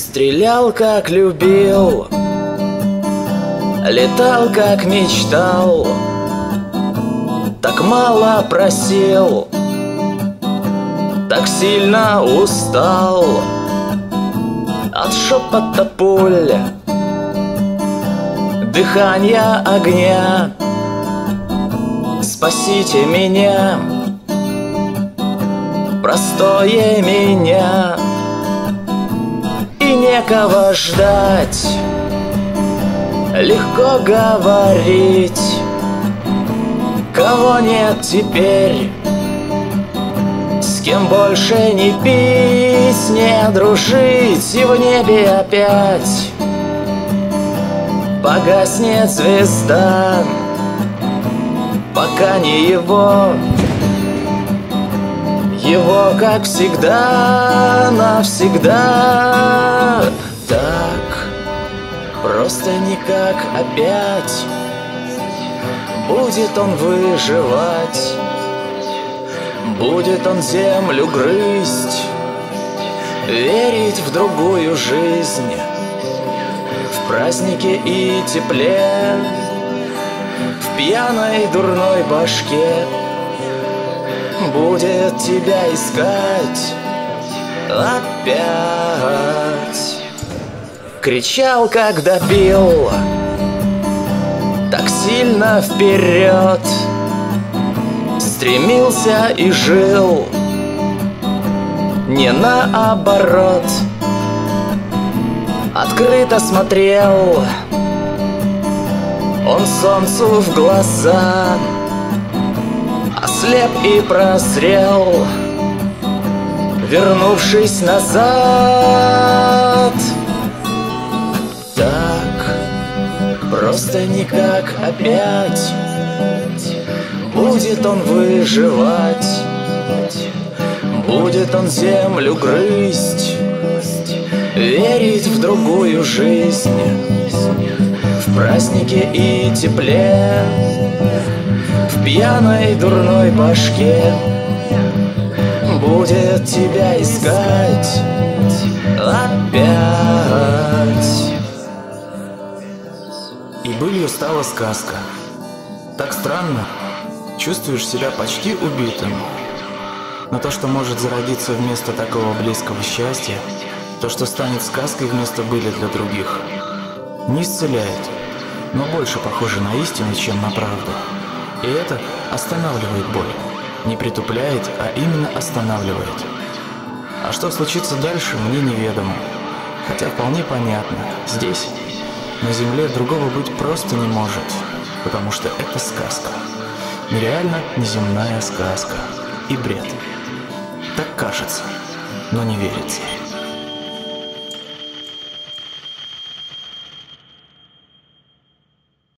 Стрелял, как любил, летал, как мечтал, так мало просил, так сильно устал от шепота пуль, дыхания огня. Спасите меня, простое меня, и некого ждать. Легко говорить, кого нет теперь, с кем больше не пить, не дружить, и в небе опять погаснет звезда, пока не его. Его, как всегда, навсегда. Так, просто никак опять будет он выживать, будет он землю грызть, верить в другую жизнь, в празднике и тепле, в пьяной дурной башке. Будет тебя искать опять. Кричал, когда бил, так сильно вперед, стремился и жил, не наоборот. Открыто смотрел он солнцу в глаза, ослеп и прозрел, вернувшись назад. Так, просто никак опять будет он выживать, будет он землю грызть, верить в другую жизнь, в празднике и тепле, в пьяной дурной башке. Будет тебя искать опять. И былью стала сказка. Так странно, чувствуешь себя почти убитым. Но то, что может зародиться вместо такого близкого счастья, то, что станет сказкой вместо были для других, не исцеляет, но больше похоже на истину, чем на правду. И это останавливает боль. Не притупляет, а именно останавливает. А что случится дальше, мне неведомо. Хотя вполне понятно. Здесь, на земле, другого быть просто не может. Потому что это сказка. Нереально неземная сказка. И бред. Так кажется, но не верится.